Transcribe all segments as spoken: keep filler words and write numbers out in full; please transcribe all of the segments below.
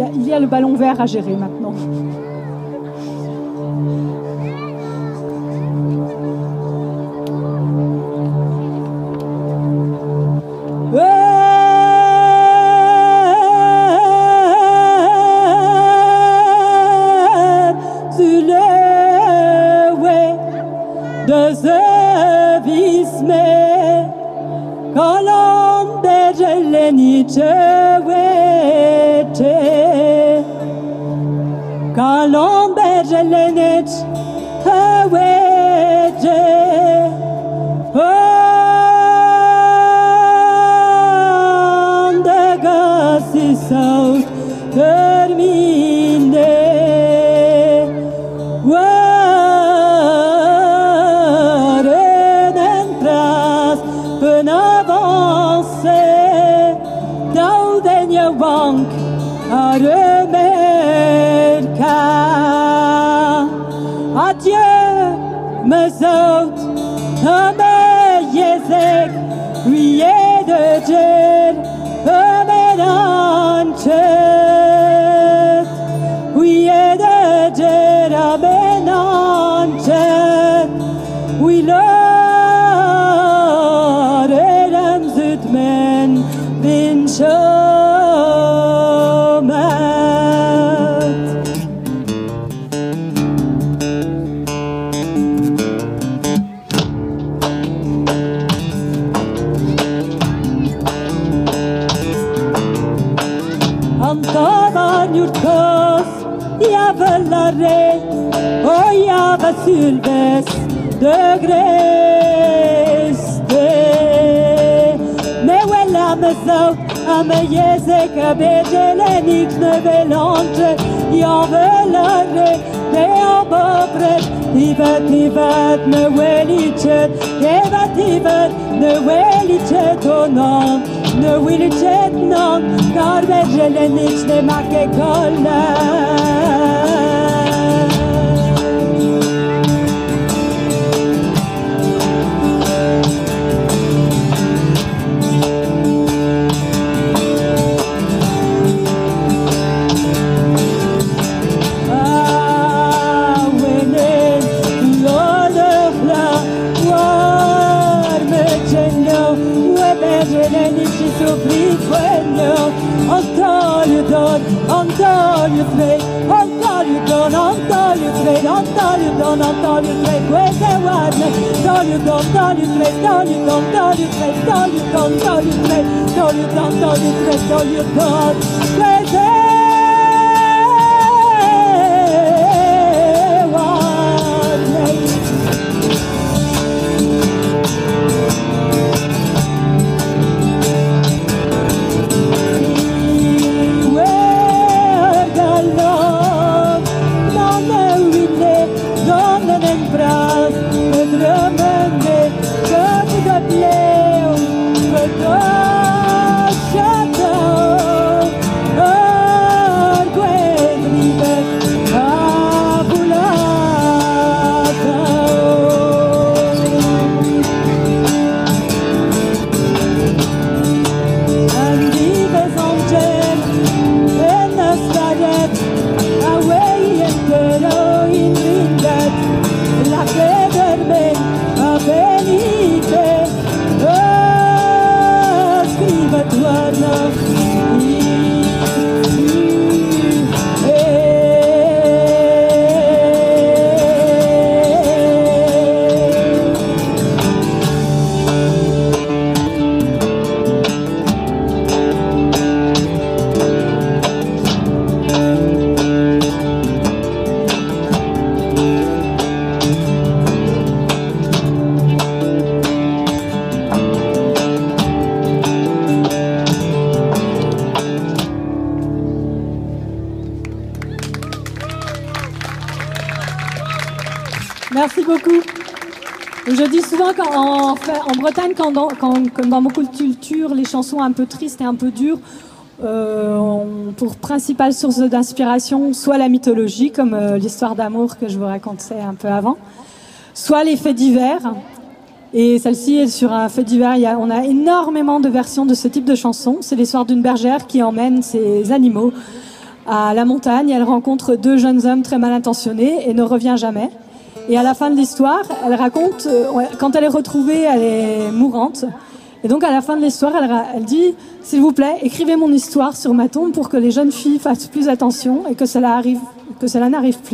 a, il y a le ballon vert à gérer maintenant. Merci beaucoup. Je dis souvent qu'en en Bretagne, quand dans, quand, comme dans beaucoup de cultures, les chansons un peu tristes et un peu dures euh, ont pour principale source d'inspiration soit la mythologie, comme euh, l'histoire d'amour que je vous racontais un peu avant, soit les faits divers. Et celle-ci est sur un fait divers. Il y a, on a énormément de versions de ce type de chanson. C'est l'histoire d'une bergère qui emmène ses animaux à la montagne. Elle rencontre deux jeunes hommes très mal intentionnés et ne revient jamais. Et à la fin de l'histoire, elle raconte, euh, quand elle est retrouvée, elle est mourante. Et donc à la fin de l'histoire, elle, elle dit « S'il vous plaît, écrivez mon histoire sur ma tombe pour que les jeunes filles fassent plus attention et que cela arrive, que cela n'arrive plus. »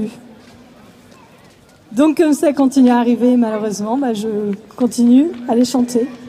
Donc comme ça continue à arriver, malheureusement, bah, je continue à les chanter.